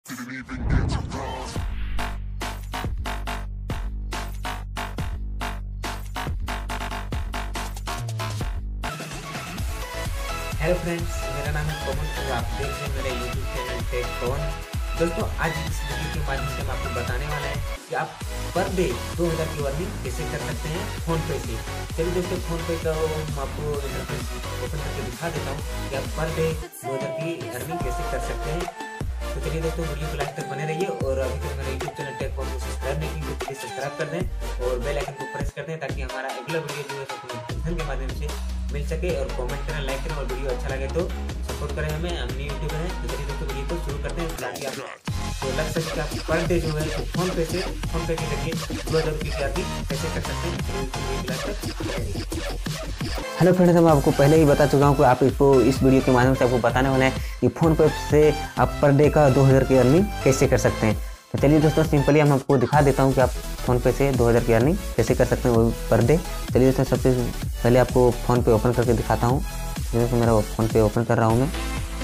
Hello friends, मेरा नाम है पवन और आप देख रहे हैं मेरे यूट्यूब चैनल टेक पवन। दोस्तों, आज इस वीडियो के माध्यम से हम आपको बताने वाला है कि आप पर डे 2000 की अर्निंग कैसे कर सकते हैं फोन पे से। चलिए दोस्तों, फोन पे का हम आपको इंटरफेस ओपन करके दिखा देता हूँ कि आप पर डे 2000 की अर्निंग कैसे कर सकते हैं। तो चलिए दोस्तों, वीडियो को लास्ट तक बने रहिए और अभी तक मेरा यूट्यूब चैनल टेक पवन को सब्सक्राइब नहीं की तो प्लीज सब्सक्राइब कर दें और बेल आइकन को प्रेस कर दें ताकि हमारा अगला वीडियो जो है नोटिफिकेशन के माध्यम से मिल सके। और कमेंट करें, लाइक करें और वीडियो अच्छा लगे तो सपोर्ट करें हमें, हम न्यू यूट्यूबर हैं। तो चलिए दोस्तों, वीडियो को शुरू करते हैं ताकि आप तो लग सके कि आप पर डे जो है तो फोन पे के जरिए 2000 रुपये की अर्निंग कैसे कर सकते हैं। हेलो फ्रेंड्स, मैं आपको पहले ही बता चुका हूँ कि आप इसको इस वीडियो के माध्यम से आपको बताने वाला है कि फोन पे से आप पर डे का 2000 की अर्निंग कैसे कर सकते हैं। तो चलिए दोस्तों, सिंपली हम आपको दिखा देता हूँ कि आप फ़ोन पे से 2000 की अर्निंग कैसे कर सकते हैं वो पर डे। चलिए दोस्तों, सबसे पहले आपको फ़ोन पे ओपन करके दिखाता हूँ। जैसे मेरा फ़ोन पे ओपन कर रहा हूँ मैं।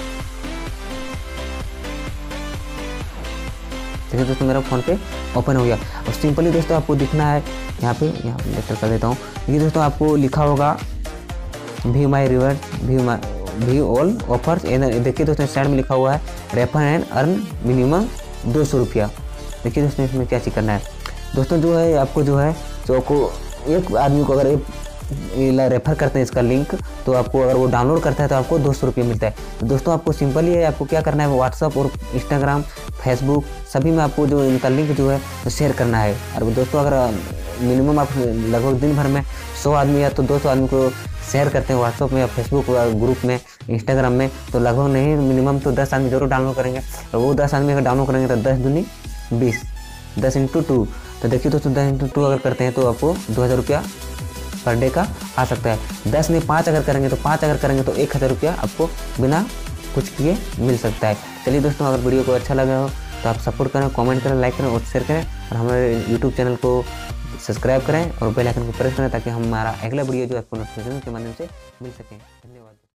देखिए दोस्तों, मेरा फ़ोन पे ओपन हो गया और सिंपली दोस्तों आपको दिखना है यहाँ पे लेटर कर देता हूँ। ये दोस्तों आपको लिखा होगा view my reward view all offers. देखिए दोस्तों, साइड में लिखा हुआ है रेफर एंड अर्न मिनिमम 200 रुपया। देखिए दोस्तों, इसमें क्या चीज़ करना है दोस्तों, जो है आपको जो है तो आपको एक आदमी को अगर रेफर करते हैं इसका लिंक, तो आपको अगर वो डाउनलोड करता है तो आपको 200 रुपये मिलता है। तो दोस्तों आपको सिंपल ही है, आपको क्या करना है व्हाट्सअप और इंस्टाग्राम, फेसबुक सभी में आपको जो इनका लिंक जो है तो शेयर करना है। और दोस्तों अगर मिनिमम आप लगभग दिन भर में 100 आदमी या तो 200 आदमी को शेयर करते हैं व्हाट्सअप में या फेसबुक ग्रुप में, इंस्टाग्राम में, तो लगभग नहीं मिनिमम तो 10 आदमी जरूर डाउनलोड करेंगे। और वो 10 आदमी अगर डाउनलोड करेंगे तो 10 दूनी 20, 10 × 2। तो देखिए दोस्तों, 10 × 2 अगर करते हैं तो आपको 2000 रुपया पर डे का आ सकता है। 10 नहीं 5 अगर करेंगे तो 5 अगर करेंगे तो 1000 रुपया आपको बिना कुछ किए मिल सकता है। चलिए दोस्तों, अगर वीडियो को अच्छा लगा हो तो आप सपोर्ट करें, कमेंट करें, लाइक करें और शेयर करें और हमारे यूट्यूब चैनल को सब्सक्राइब करें और बेल आइकन को प्रेस करें ताकि हमारा अगला वीडियो जो आपको नोटिफिकेशन के माध्यम से मिल सके। धन्यवाद।